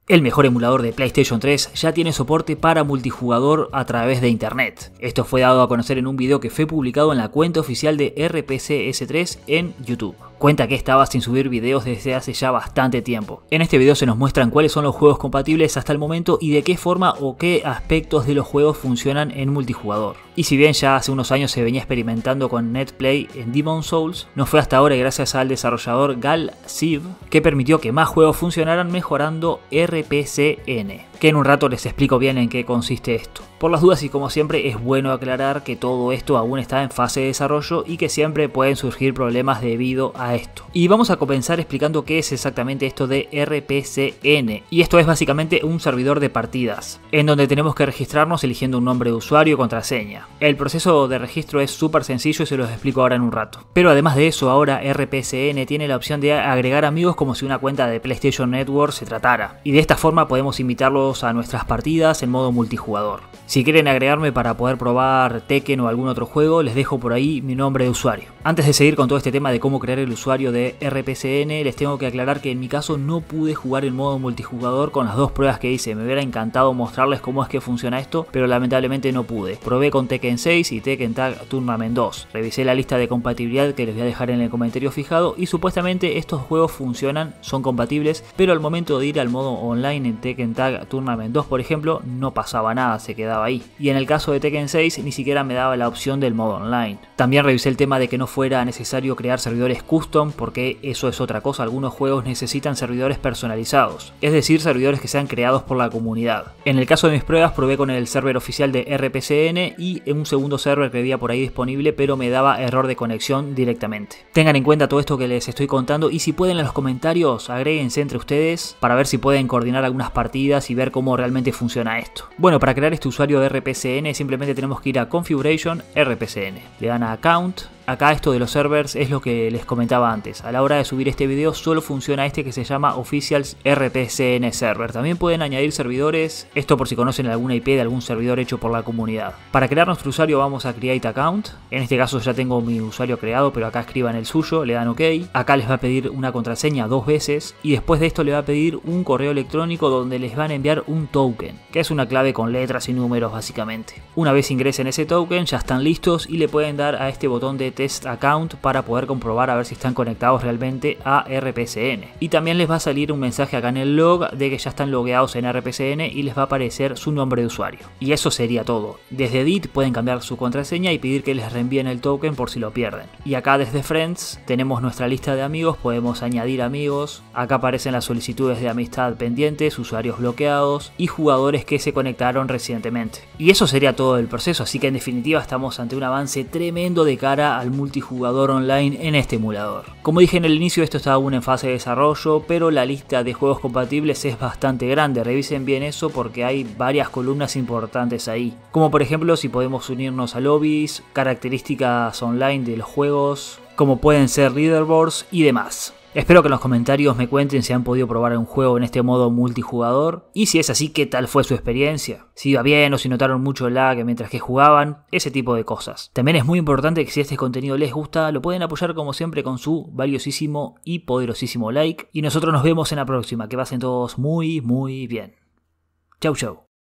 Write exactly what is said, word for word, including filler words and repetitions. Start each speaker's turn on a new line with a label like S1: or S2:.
S1: El mejor emulador de PlayStation tres ya tiene soporte para multijugador a través de internet. Esto fue dado a conocer en un video que fue publicado en la cuenta oficial de R P C S tres en YouTube. Cuenta que estaba sin subir videos desde hace ya bastante tiempo. En este video se nos muestran cuáles son los juegos compatibles hasta el momento y de qué forma o qué aspectos de los juegos funcionan en multijugador. Y si bien ya hace unos años se venía experimentando con NetPlay en Demon's Souls, no fue hasta ahora gracias al desarrollador Galciv que permitió que más juegos funcionaran mejorando R P C N, que en un rato les explico bien en qué consiste esto. Por las dudas y como siempre es bueno aclarar que todo esto aún está en fase de desarrollo y que siempre pueden surgir problemas debido a esto. Y vamos a comenzar explicando qué es exactamente esto de R P C N. Y esto es básicamente un servidor de partidas, en donde tenemos que registrarnos eligiendo un nombre de usuario y contraseña. El proceso de registro es súper sencillo y se los explico ahora en un rato. Pero además de eso, ahora R P C N tiene la opción de agregar amigos como si una cuenta de PlayStation Network se tratara. Y de esta forma podemos invitarlos a nuestras partidas en modo multijugador. Si quieren agregarme para poder probar Tekken o algún otro juego, les dejo por ahí mi nombre de usuario. Antes de seguir con todo este tema de cómo crear el usuario de R P C N, les tengo que aclarar que en mi caso no pude jugar en modo multijugador con las dos pruebas que hice. Me hubiera encantado mostrarles cómo es que funciona esto, pero lamentablemente no pude. Probé con Tekken seis y Tekken Tag Tournament dos. Revisé la lista de compatibilidad que les voy a dejar en el comentario fijado y supuestamente estos juegos funcionan, son compatibles, pero al momento de ir al modo online en Tekken Tag Tournament dos, por ejemplo, no pasaba nada, se quedaba ahí. Y en el caso de Tekken seis ni siquiera me daba la opción del modo online. También revisé el tema de que no fuera necesario crear servidores custom, porque eso es otra cosa. Algunos juegos necesitan servidores personalizados, es decir, servidores que sean creados por la comunidad. En el caso de mis pruebas probé con el server oficial de R P C N y en un segundo server que había por ahí disponible, pero me daba error de conexión directamente. Tengan en cuenta todo esto que les estoy contando y si pueden en los comentarios agréguense entre ustedes para ver si pueden coordinar algunas partidas y ver cómo realmente funciona esto. Bueno, para crear este usuario de R P C N simplemente tenemos que ir a Configuration R P C N, le dan a Account. Acá esto de los servers es lo que les comentaba antes. A la hora de subir este video solo funciona este que se llama Officials R P C N Server. También pueden añadir servidores, esto por si conocen alguna I P de algún servidor hecho por la comunidad. Para crear nuestro usuario vamos a Create Account. En este caso ya tengo mi usuario creado, pero acá escriban el suyo, le dan OK. Acá les va a pedir una contraseña dos veces y después de esto le va a pedir un correo electrónico donde les van a enviar un token, que es una clave con letras y números básicamente. Una vez ingresen ese token ya están listos y le pueden dar a este botón de Test Account para poder comprobar a ver si están conectados realmente a R P C N. Y también les va a salir un mensaje acá en el log de que ya están logueados en R P C N y les va a aparecer su nombre de usuario. Y eso sería todo. Desde Edit pueden cambiar su contraseña y pedir que les reenvíen el token por si lo pierden. Y acá desde Friends tenemos nuestra lista de amigos, podemos añadir amigos. Acá aparecen las solicitudes de amistad pendientes, usuarios bloqueados y jugadores que se conectaron recientemente. Y eso sería todo el proceso, así que en definitiva estamos ante un avance tremendo de cara al multijugador online en este emulador. Como dije en el inicio, esto está aún en fase de desarrollo, pero la lista de juegos compatibles es bastante grande. Revisen bien eso porque hay varias columnas importantes ahí, como por ejemplo si podemos unirnos a lobbies, características online de los juegos, como pueden ser leaderboards y demás. Espero que en los comentarios me cuenten si han podido probar un juego en este modo multijugador y si es así, qué tal fue su experiencia, si iba bien o si notaron mucho lag mientras que jugaban, ese tipo de cosas. También es muy importante que si este contenido les gusta lo pueden apoyar como siempre con su valiosísimo y poderosísimo like y nosotros nos vemos en la próxima. Que pasen todos muy muy bien. Chau chau.